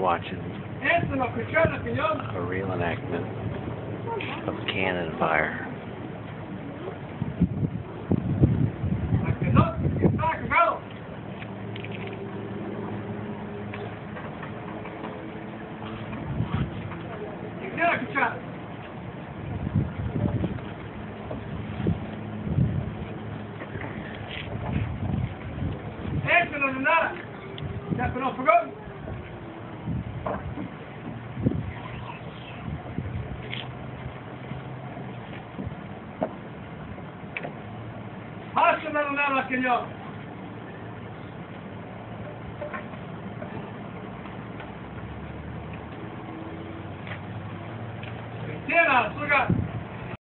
watching a real enactment of cannon fire. Haşa lan, señor.